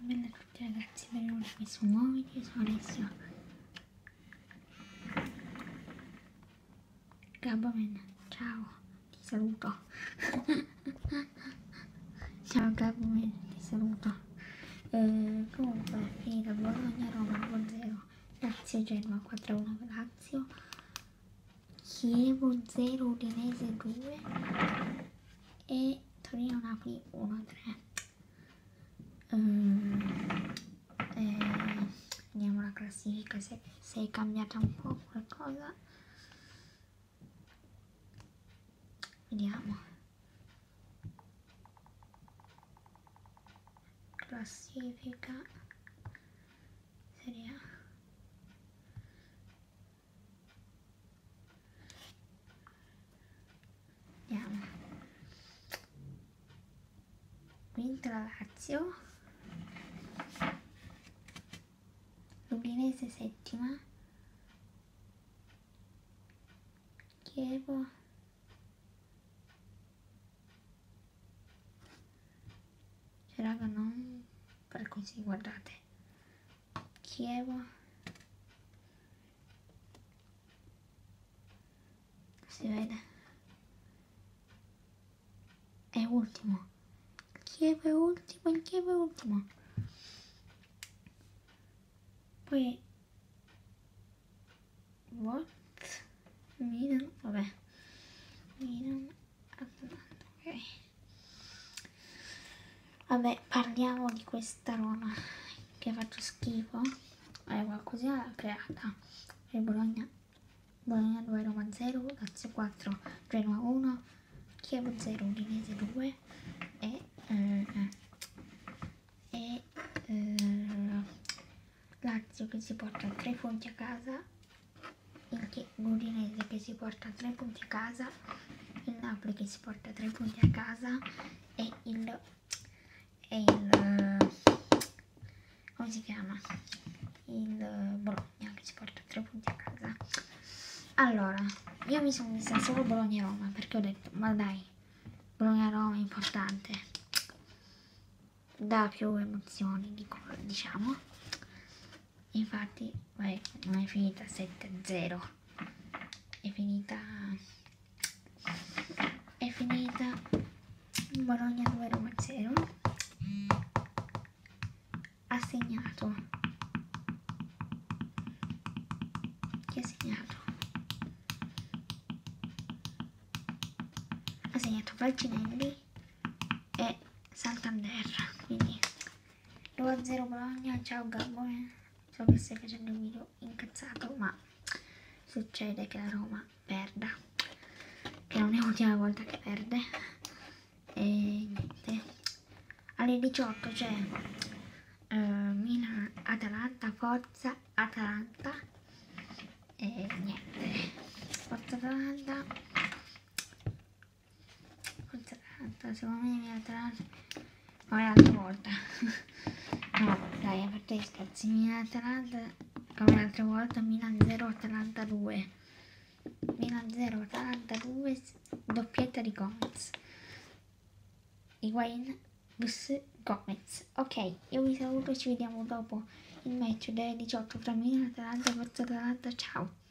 bella a tutti ragazzi, benvenuti in questo nuovo video. Sono Alessio Gabomen, ciao, ti saluto. Ciao Gabomen, ti saluto. Comunque, finita Bologna, Roma 1-0, Lazio Genoa 4-1 Lazio, Chievo 0, Udinese 2 e Torino Napoli 1-3. Vediamo la classifica se è cambiata un po' qualcosa. Vediamo. Classifica Serie A. Vediamo. Vinto la Lazio, l'Udinese settima, Chievo raga, non per così, guardate, Chievo si vede, è ultimo, Chievo è ultimo, il Chievo è ultimo. Poi Milan, vabbè, Milan, Atalanta, ok. Vabbè, parliamo di questa Roma che ha fatto schifo. Qualcosina l'ha creata. E Bologna 2, Roma 0, Lazio 4, Genoa 1, Chievo 0, Udinese 2 e Lazio che si porta 3 punti a casa, l'Udinese che si porta 3 punti a casa, il Napoli che si porta 3 punti a casa e il come si chiama? Il Bologna che si porta 3 punti a casa. Allora, io mi sono messa solo Bologna-Roma perché ho detto, ma dai, Bologna-Roma è importante, dà più emozioni, diciamo. Infatti, vabbè, non è finita 7-0, è finita Bologna 2, Roma 0. Ha segnato. Chi ha segnato? Ha segnato Falcinelli e Santander. Quindi 2-0 Bologna. Ciao Gabbo. So che stai facendo un video incazzato, ma succede che la Roma perda, che non è l'ultima volta che perde. E niente, alle 18 c'è Milan Atalanta, forza Atalanta, e niente, forza Atalanta, secondo me Milan Atalanta come l'altra volta. No dai, a parte gli scherzi, Milan Atalanta come l'altra volta, Milan 0 Atalanta 2, Milan 0 Atalanta 2, doppietta di Gomez, Higuain vs Gomez. Ok, io vi saluto, ci vediamo dopo il match delle 18 tra Milan e Atalanta. Forza Atalanta, ciao.